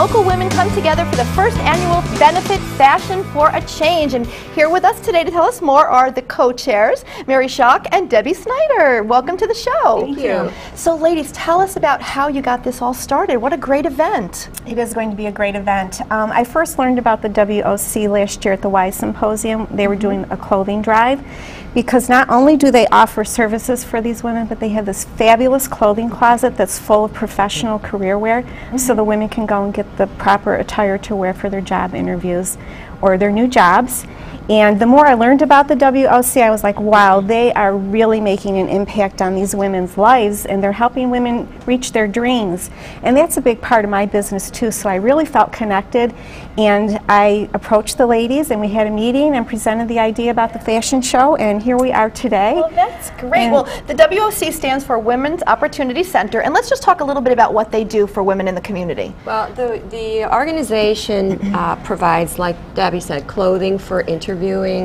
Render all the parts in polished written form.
local women come together for the first annual benefit Fashion for a Change. And here with us today to tell us more are the co-chairs, Mary Schalk and Debbie Snyder. Welcome to the show. Thank you. So ladies, tell us about how you got this all started. What a great event. It is going to be a great event. I first learned about the WOC last year at the Y Symposium. They were doing a clothing drive, because not only do they offer services for these women, but they have this fabulous clothing closet that's full of professional career wear, so the women can go and get the proper attire to wear for their job interviews or their new jobs. And the more I learned about the WOC, I was like, wow, they are really making an impact on these women's lives, and they're helping women reach their dreams. And that's a big part of my business too, so I really felt connected. And I approached the ladies, and we had a meeting and presented the idea about the fashion show, and here we are today. Well, that's great. Well, the WOC stands for Women's Opportunity Center, and let's just talk a little bit about what they do for women in the community. Well, the organization provides, like Debbie said, clothing for interviewing.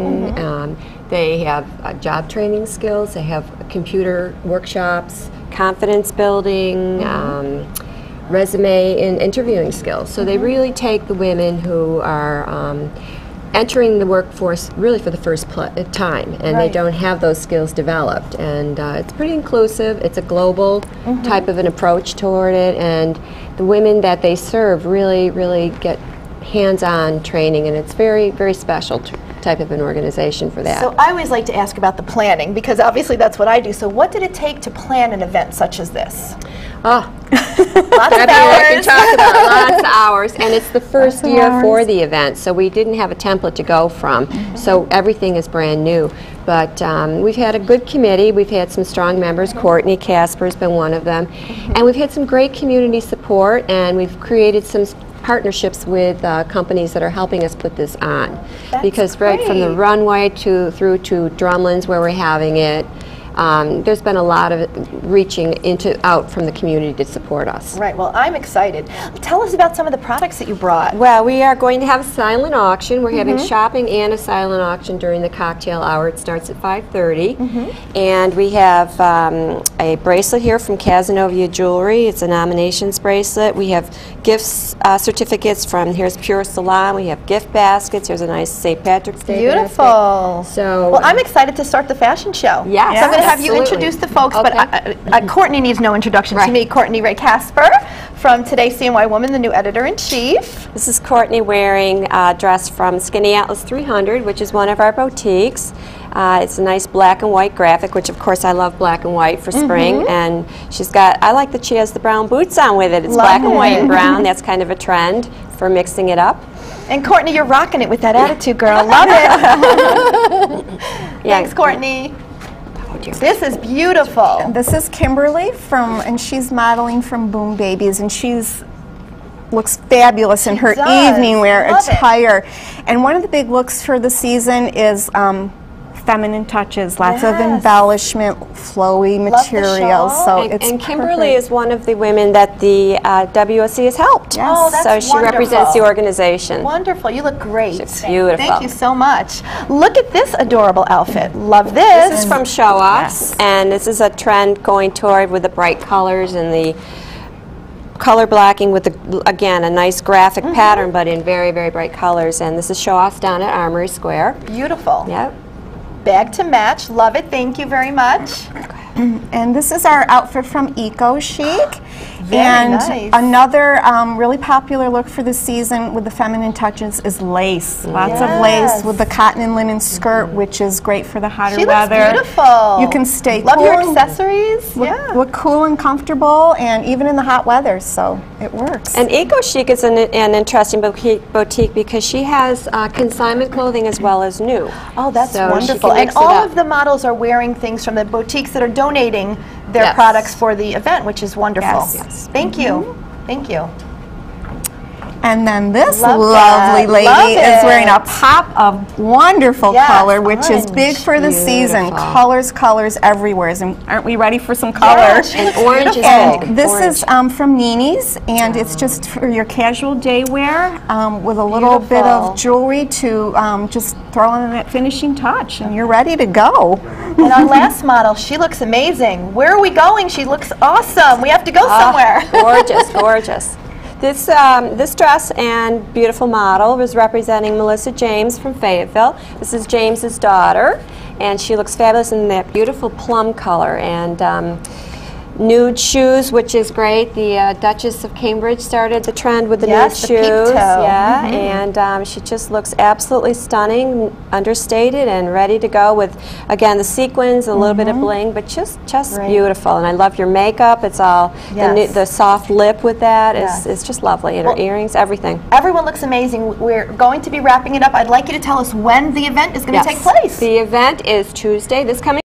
They have job training skills. They have computer workshops, confidence building, resume and interviewing skills. So they really take the women who are entering the workforce really for the first time, and they don't have those skills developed. And it's pretty inclusive. It's a global type of an approach toward it, and the women that they serve really get hands-on training, and it's very, very special type of an organization for that. So I always like to ask about the planning, because obviously that's what I do. So what did it take to plan an event such as this? Oh, lots of I can hours. talk about lots of hours, and it's the first year for the event, so we didn't have a template to go from, so everything is brand new. But we've had a good committee. We've had some strong members. Courtney Casper's been one of them, and we've had some great community support, and we've created some partnerships with companies that are helping us put this on. Because right from the runway through to Drumlins, where we're having it, there's been a lot of reaching out from the community to support us. Right, well, I'm excited. Tell us about some of the products that you brought. Well, we are going to have a silent auction. We're having shopping and a silent auction during the cocktail hour. It starts at 5:30. And we have a bracelet here from Casanova Jewelry. It's a nominations bracelet. We have gifts, certificates from, here's Pure Salon. We have gift baskets. Here's a nice St. Patrick's Day Beautiful. basket. So, well, I'm excited to start the fashion show. Yes. So I'm going to have you introduce the folks, but Courtney needs no introduction to me. Courtney Ray Casper from Today's CNY Woman, the new editor-in-chief. This is Courtney wearing a dress from Skinny Atlas 300, which is one of our boutiques. It's a nice black and white graphic, which of course I love black and white for spring. And she's got, I like that she has the brown boots on with it. It's black and white and brown. That's kind of a trend for mixing it up. And Courtney, you're rocking it with that attitude, girl. Love it. Thanks, Courtney. This is beautiful. This is Kimberly and she's modeling from Boom Babies, and she's looks fabulous in her evening wear attire. And one of the big looks for the season is feminine touches, lots of embellishment, flowy materials. So and Kimberly is one of the women that the WOC has helped. Yes. Oh, that's so she represents the organization. Wonderful. You look great. She's beautiful. Thank you so much. Look at this adorable outfit. Love this. This is from Show Offs, and this is a trend going toward with the bright colors and the color blocking with, again, a nice graphic pattern, but in very, very bright colors. And this is Show Offs down at Armory Square. Beautiful. Yep. Bag to match. Love it. Thank you very much. And this is our outfit from Eco Chic. Very nice. Another really popular look for the season with the feminine touches is lace. Lots of lace with the cotton and linen skirt, which is great for the hotter weather. Looks beautiful. You can stay Love cool. your accessories. Look cool and comfortable, and even in the hot weather, so it works. And Eco Chic is an interesting boutique because she has consignment clothing as well as new. Oh, that's so wonderful. And all of the models are wearing things from the boutiques that are donating their products for the event, which is wonderful. Yes. Thank you. Thank you. And then this lovely lady is wearing a pop of wonderful color, which is big for the season. Colors, colors everywhere. And aren't we ready for some color? And orange is and this is from Nini's, and it's just for your casual day wear with a little bit of jewelry to just throw in that finishing touch, and you're ready to go. And our last model, she looks amazing. Where are we going? She looks awesome. We have to go somewhere. Gorgeous, gorgeous. This dress and beautiful model was representing Melissa James from Fayetteville. This is James's daughter, and she looks fabulous in that beautiful plum color. And nude shoes, which is great. The Duchess of Cambridge started the trend with the nude Yes, the peep shoes. toe. Yeah, Mhm. and she just looks absolutely stunning, understated, and ready to go with, again, the sequins, a little bit of bling, but just Right. beautiful. And I love your makeup. It's all Yes. the soft lip with that Yes. is just lovely, and her Well, earrings, everything. Everyone looks amazing. We're going to be wrapping it up. I'd like you to tell us when the event is going to take place. The event is Tuesday, this coming